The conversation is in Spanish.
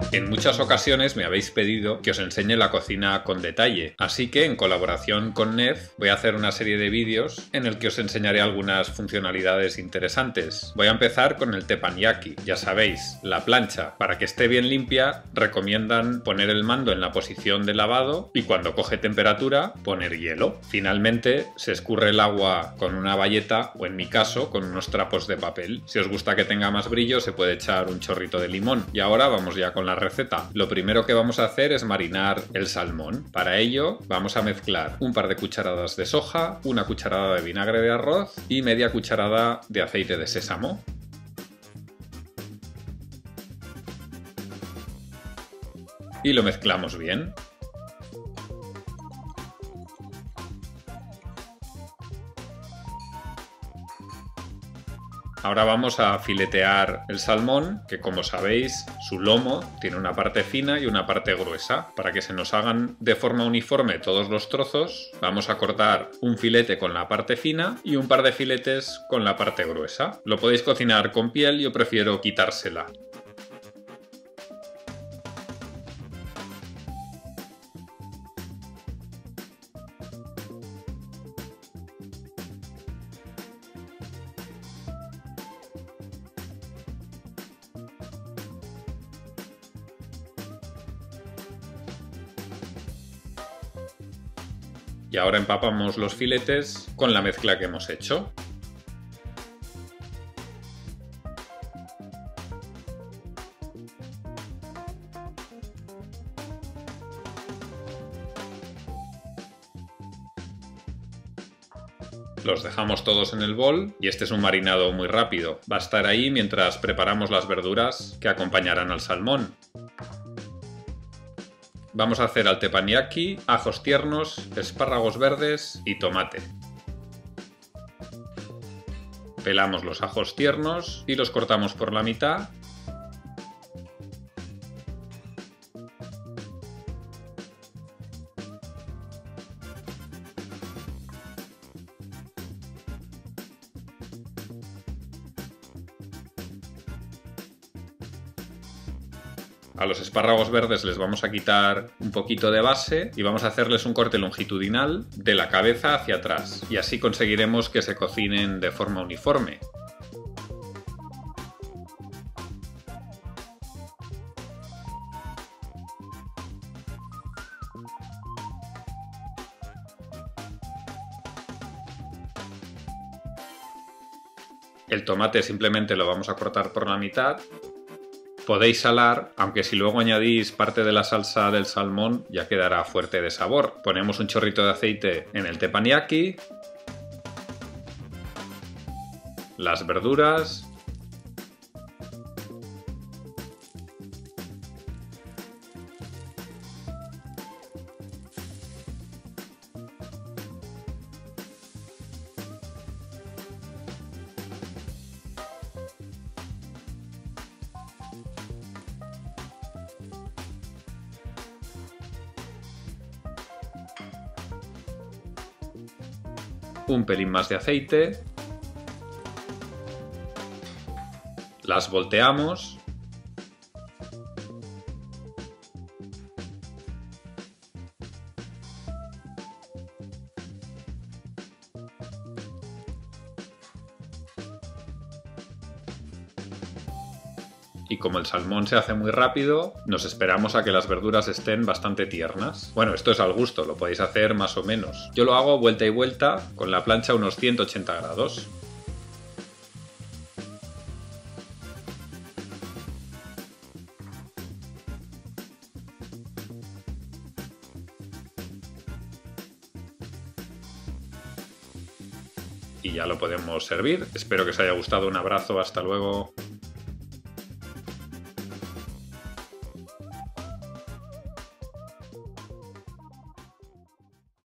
En muchas ocasiones me habéis pedido que os enseñe la cocina con detalle, así que en colaboración con Nef voy a hacer una serie de vídeos en el que os enseñaré algunas funcionalidades interesantes. Voy a empezar con el teppanyaki. Ya sabéis, la plancha, para que esté bien limpia, recomiendan poner el mando en la posición de lavado y cuando coge temperatura, poner hielo. Finalmente, se escurre el agua con una bayeta o en mi caso, con unos trapos de papel. Si os gusta que tenga más brillo, se puede echar un chorrito de limón. Y ahora vamos ya con la receta. Lo primero que vamos a hacer es marinar el salmón. Para ello vamos a mezclar un par de cucharadas de soja, una cucharada de vinagre de arroz y media cucharada de aceite de sésamo. Y lo mezclamos bien. Ahora vamos a filetear el salmón, que como sabéis, su lomo tiene una parte fina y una parte gruesa. Para que se nos hagan de forma uniforme todos los trozos, vamos a cortar un filete con la parte fina y un par de filetes con la parte gruesa. Lo podéis cocinar con piel, yo prefiero quitársela. Y ahora empapamos los filetes con la mezcla que hemos hecho. Los dejamos todos en el bol y este es un marinado muy rápido. Va a estar ahí mientras preparamos las verduras que acompañarán al salmón. Vamos a hacer al teppanyaki, ajos tiernos, espárragos verdes y tomate. Pelamos los ajos tiernos y los cortamos por la mitad. A los espárragos verdes les vamos a quitar un poquito de base y vamos a hacerles un corte longitudinal de la cabeza hacia atrás. Y así conseguiremos que se cocinen de forma uniforme. El tomate simplemente lo vamos a cortar por la mitad. Podéis salar, aunque si luego añadís parte de la salsa del salmón ya quedará fuerte de sabor. Ponemos un chorrito de aceite en el teppanyaki, las verduras, un pelín más de aceite, las volteamos y como el salmón se hace muy rápido, nos esperamos a que las verduras estén bastante tiernas. Bueno, esto es al gusto, lo podéis hacer más o menos. Yo lo hago vuelta y vuelta con la plancha a unos 180 grados. Y ya lo podemos servir. Espero que os haya gustado. Un abrazo, hasta luego.